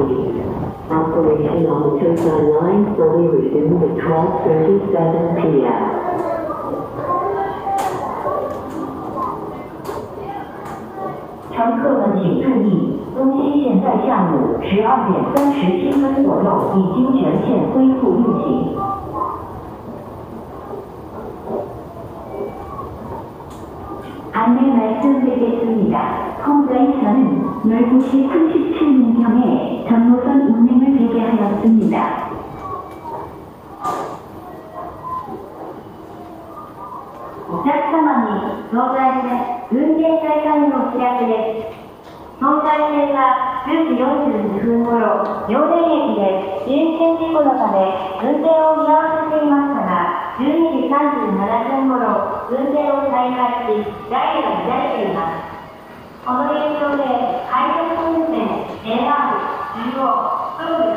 please. Operation on the Tucson line fully resumed at 12:37 p.m. 乘客们请注意，东西线在下午12:37左右已经全线恢复运行。안내말씀드리겠습니다. 현재 12시 37분경에 전노선 운행을 재개하였습니다. お客様に搭載で運転再開のお知らせです。東西線は10時42分頃、明田駅で人身事故のため運転を見合わせていましたが、12時37分頃、運転を再開し、ダイヤが乱れています。この影響で快速運転 AR15 東武